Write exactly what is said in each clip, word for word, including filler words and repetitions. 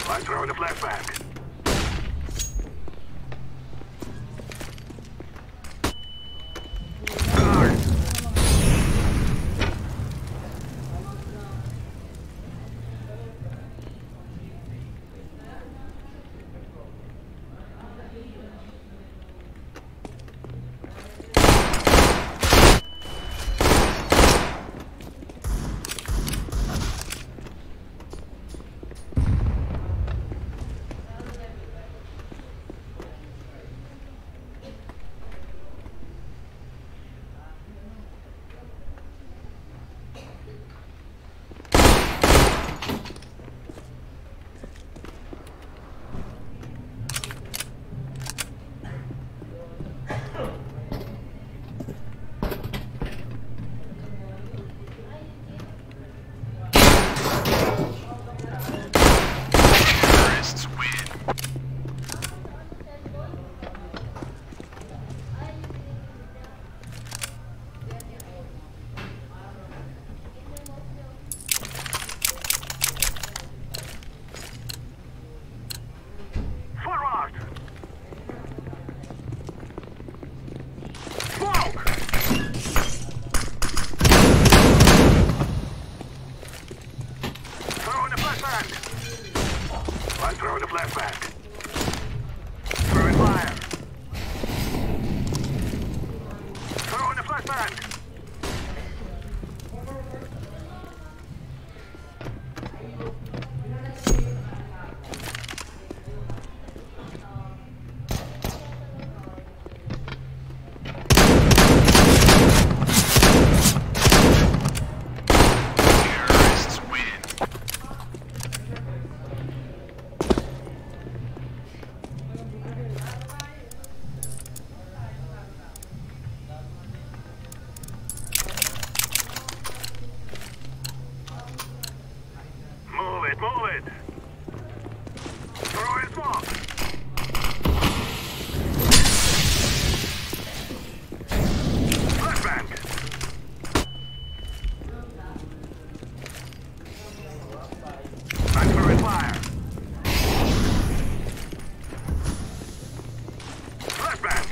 I'm throwing a flashback. I'm throwing a flashback. Throwing fire. Throwing a flashback. Move it! Throw in smoke! Flashbang! I'm throwing fire! Flashbang!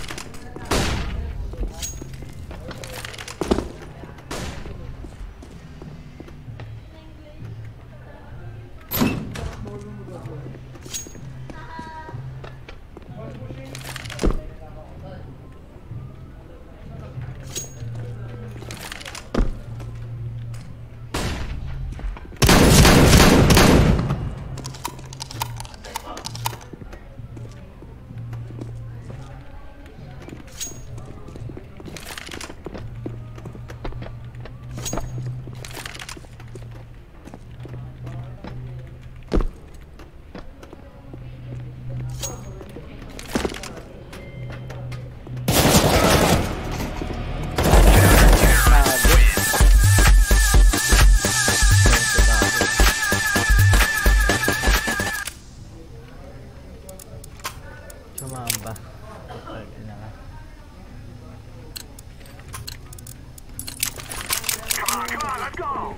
Sumamba. Come on, come on, let's go!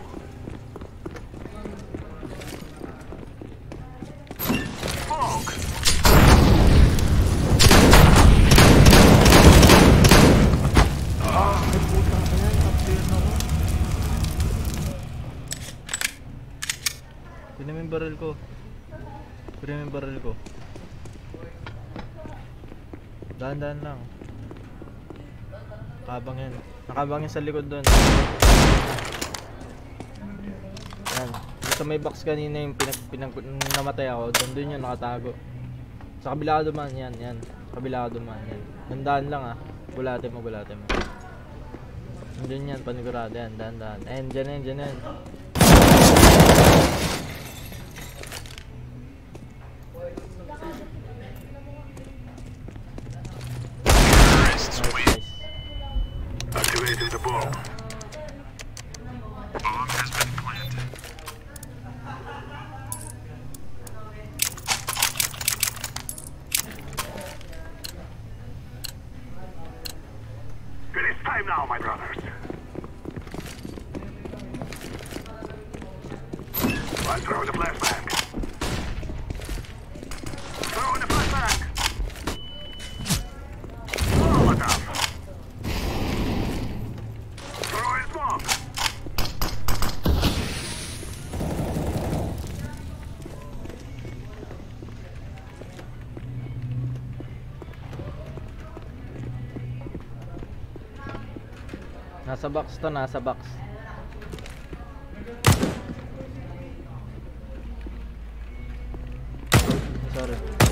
Smoke! Ah, may putang ina, kapir na ko. Pwede mo yung baril ko. Pwede mo yung baril ko. Dahan-dahan lang. Nakabang yan. Nakabang yan sa likod doon. Yan. Sa may box kanina yung pinag, pinag, namatay ako. Doon doon yun nakatago. Sa kabila ka duman. Yan, yan. Sa kabila ka duman. Yan. Dahan-dahan lang ah. Bulate mo, bulate mo. Doon yan, panigurado yan. Dahan-dahan. Ayan, dyan yan, dyan yan. Activating the bomb. Bomb has been planted. It is time now, my brothers. I'm throwing the flashback. Nasa box to, nasa box. Sorry.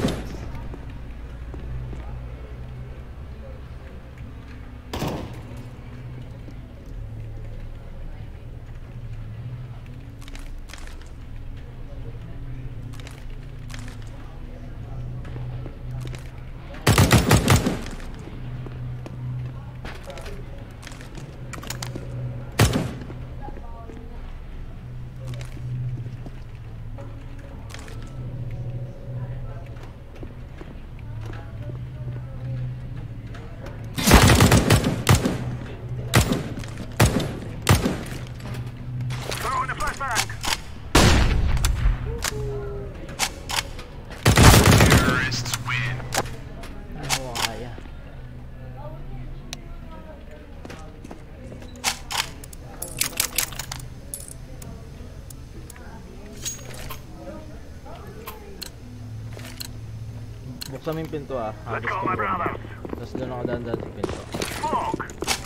Throwing a flashbang. Terrorists win. Ano mo kaya? Buksan mo yung pinto ah. Let's Habis go, ko my bro. brothers. Tapos doon ako daan-daan sa pinto. Smoke.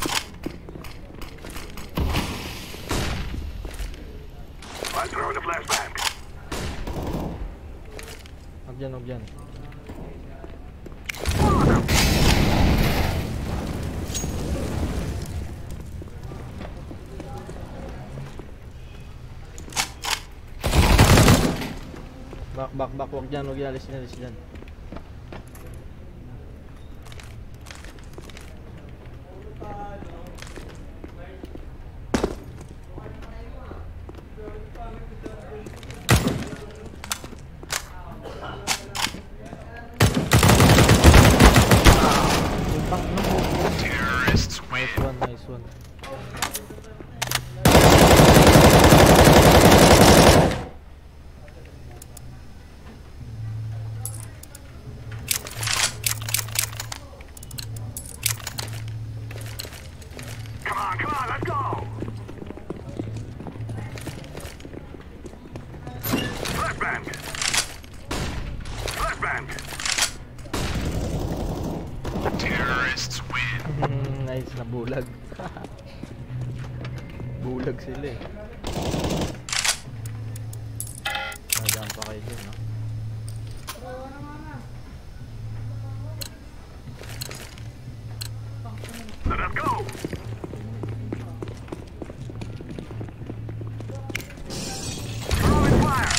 I'm throwing a flashbang. Huwag dyan, huwag dyan. Back, back, back. Huwag dyan, huwag dyan. Alis dyan, alis dyan. Terrorists win. Nice one, nice one. Come on, come on, let's go. Flashbang. Flashbang. Terrorists win. Nice na bulag. Bulag sila eh. Nadaan pa kayo dun, no? Let us go. Throwing fire.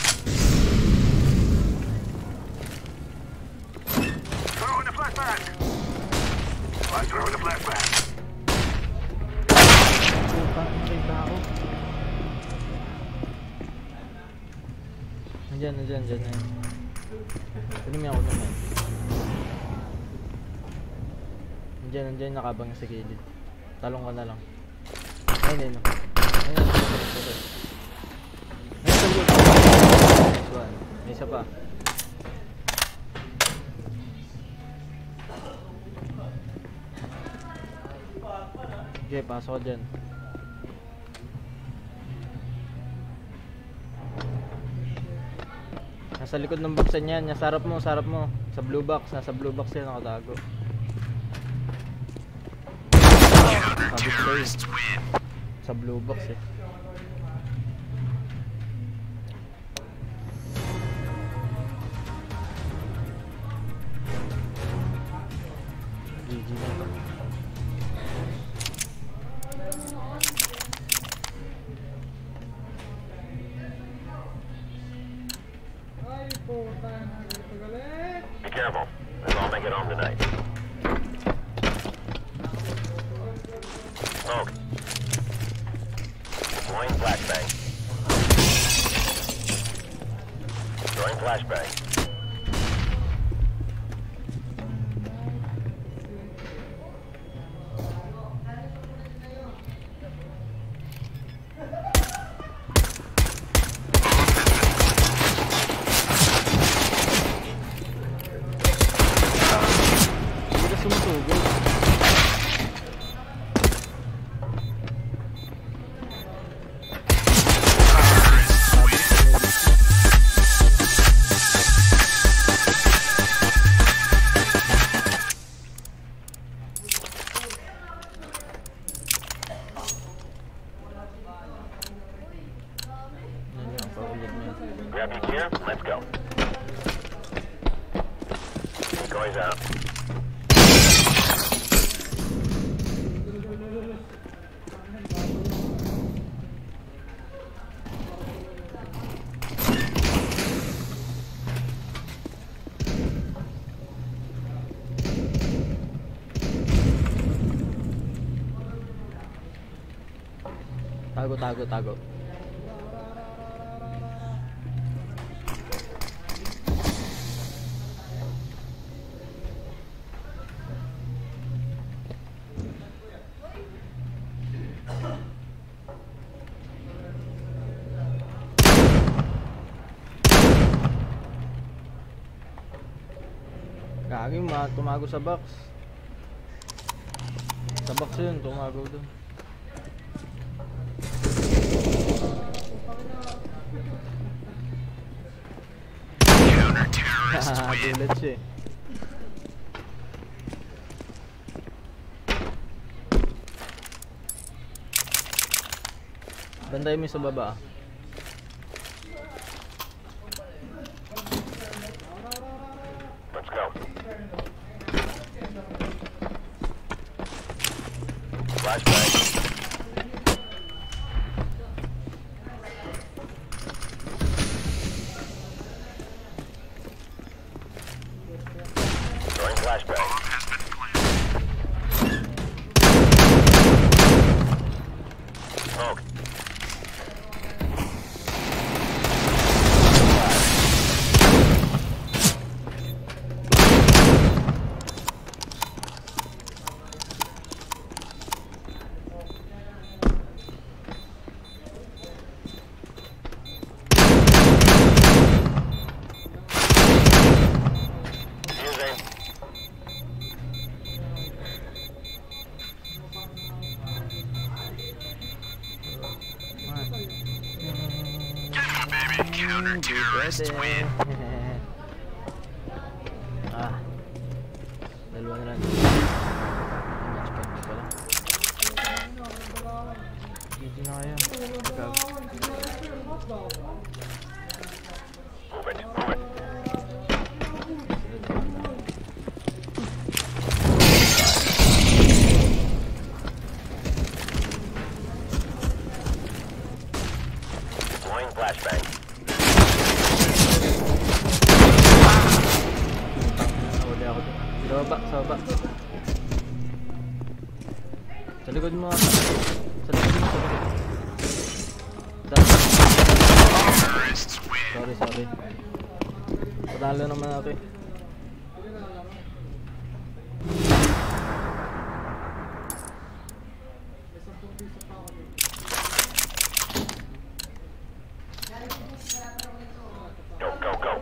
Throwing a flashbang. I'm throwing a flashbang. Puta, nakita ako. Nandyan, nandyan, nandyan na yun. Pinumi ako naman. Nandyan, nandyan, nakabang sa gilid. Talong ka na lang. Ayun, ayun. Ayun, ayun. Ayun, ayun. Nice one. May isa pa. Okay, pasok ko dyan. Nasa likod ng boxan yan. Nasa harap mo, sa harap mo. Sa blue box. Nasa blue box yan nakatago. Sabi ko sa'yo. Sa blue box eh. G G na to. Be careful. Let's all make it home tonight. Smoke. Throwing flashbang. Throwing flashbang. Hindi ka sumusugod. Grab your gear, let's go. Decoys out. Tago, tago, tago. Gagi, ma tumago sa box. Sa box yun, tumago dun. Gulat siya eh. Banday mo sa baba. Let's go. Flashbang. Throwing flashbang. Smoke. Counter-terrorists win. Ah, dalawa na lang. Match point na pala. G G na kaya. Move it, move it. Deploying flashbang. Nahuli ako dun. Sa baba, sa baba. Sa likod mo. Sa likod mo, sa likod. Sorry, sorry. Patalo naman natin. Go, go, go.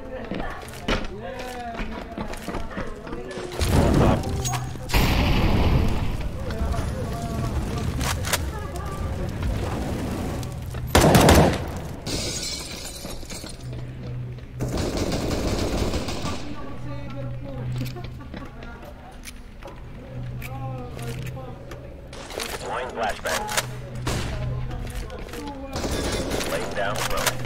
Deploying flashbang. Laying down, throwing.